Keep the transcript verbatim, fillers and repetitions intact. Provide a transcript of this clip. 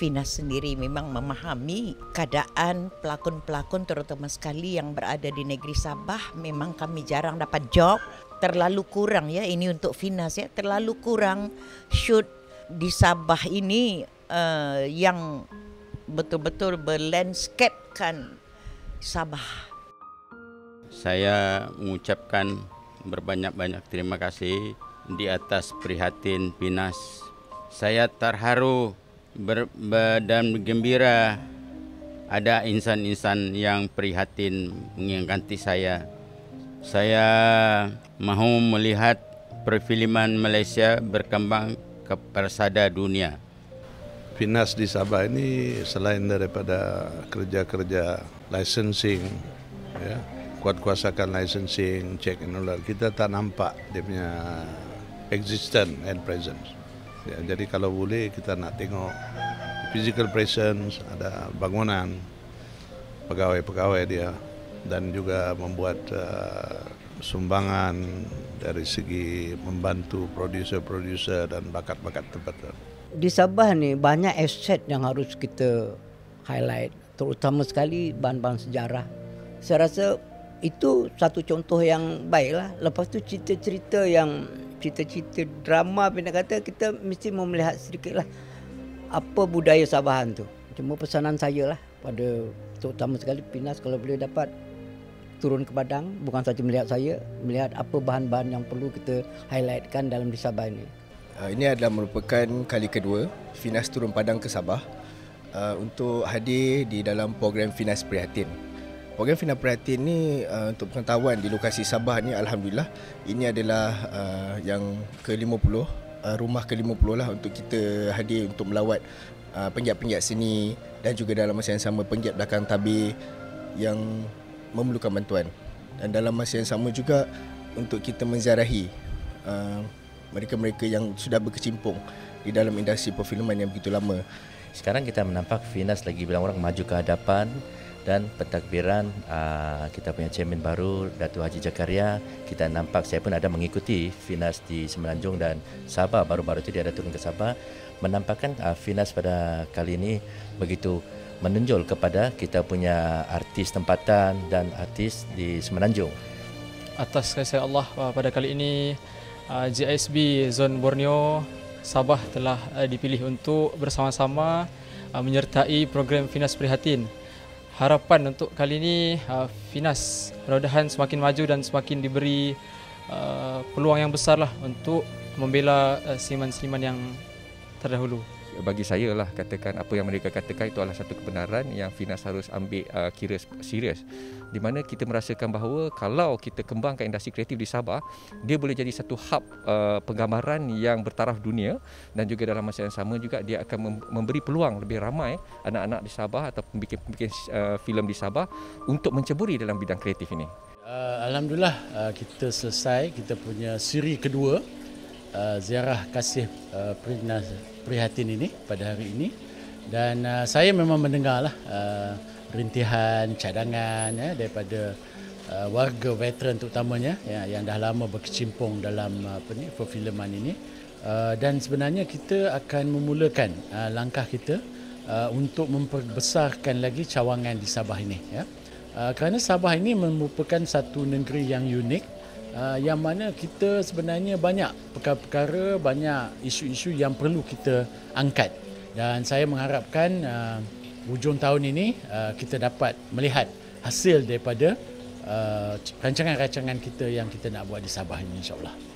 Finas sendiri memang memahami keadaan pelakon-pelakon terutama sekali yang berada di negeri Sabah. Memang kami jarang dapat job, terlalu kurang ya ini untuk Finas ya, terlalu kurang shoot di Sabah ini uh, yang betul-betul berlandscapekan Sabah. Saya mengucapkan berbanyak-banyak terima kasih di atas prihatin Finas. Saya terharu ber, ber, dan gembira ada insan-insan yang prihatin mengganti saya. Saya mahu melihat perfilman Malaysia berkembang ke persada dunia. Finas di Sabah ini selain daripada kerja-kerja licensing, ya, kuat-kuasakan licensing, check and all, kita tak nampak dia punya existence and presence. Ya, jadi kalau boleh kita nak tengok physical presence, ada bangunan, pegawai-pegawai dia, dan juga membuat uh, sumbangan dari segi membantu producer-producer dan bakat-bakat tempatan. Di Sabah ni banyak aset yang harus kita highlight, terutama sekali bahan-bahan sejarah. Saya rasa itu satu contoh yang baiklah. Lepas tu cerita-cerita yang cerita-cerita drama, bila kata kita mesti mau melihat sedikitlah apa budaya Sabahan tu. Cuma pesanan saya lah pada terutama sekali Finas, kalau boleh dapat turun ke Padang, bukan saja melihat saya, melihat apa bahan-bahan yang perlu kita highlightkan dalam di Sabah ini. Ini adalah merupakan kali kedua Finas turun Padang ke Sabah uh, untuk hadir di dalam program Finas Prihatin. Program Finas Prihatin ni uh, untuk pengetahuan di lokasi Sabah ni, alhamdulillah ini adalah uh, yang ke lima puluh, uh, rumah ke lima puluh lah untuk kita hadir untuk melawat uh, penggiat-penggiat seni dan juga dalam masa yang sama penggiat belakang tabir yang memerlukan bantuan. Dan dalam masa yang sama juga untuk kita menziarahi uh, mereka-mereka yang sudah berkecimpung di dalam industri perfilman yang begitu lama. Sekarang kita menampak Finas lagi bilang orang maju ke hadapan, dan pentadbiran uh, kita punya chairman baru Datuk Haji Zakaria, kita nampak saya pun ada mengikuti Finas di Semenanjung dan Sabah, baru-baru itu dia ada turun ke Sabah, menampakkan uh, Finas pada kali ini begitu menonjol kepada kita punya artis tempatan dan artis di Semenanjung. Atas kasih Allah, uh, pada kali ini uh, J S B Zon Borneo Sabah telah uh, dipilih untuk bersama-sama uh, menyertai program Finas Prihatin. Harapan untuk kali ini uh, Finas mudah-mudahan semakin maju dan semakin diberi uh, peluang yang besar lah untuk membela uh, seniman-seniman yang terdahulu. Bagi saya lah, katakan apa yang mereka katakan itu adalah satu kebenaran yang Finas harus ambil uh, kira serius, di mana kita merasakan bahawa kalau kita kembangkan industri kreatif di Sabah, dia boleh jadi satu hub uh, penggambaran yang bertaraf dunia, dan juga dalam masa yang sama juga dia akan memberi peluang lebih ramai anak-anak di Sabah atau pembikin-pembikin uh, filem di Sabah untuk menceburi dalam bidang kreatif ini. Uh, Alhamdulillah uh, kita selesai kita punya siri kedua uh, ziarah kasih uh, Finas Prihatin ini pada hari ini, dan uh, saya memang mendengarlah uh, rintihan cadangan ya, daripada uh, warga veteran terutamanya ya, yang dah lama berkecimpung dalam uh, apa ni perfilman ini, uh, dan sebenarnya kita akan memulakan uh, langkah kita uh, untuk memperbesarkan lagi cawangan di Sabah ini ya. Uh, kerana Sabah ini merupakan satu negeri yang unik, Uh, yang mana kita sebenarnya banyak perkara-perkara, banyak isu-isu yang perlu kita angkat, dan saya mengharapkan uh, hujung tahun ini uh, kita dapat melihat hasil daripada uh, rancangan-rancangan kita yang kita nak buat di Sabah ini, insya-Allah.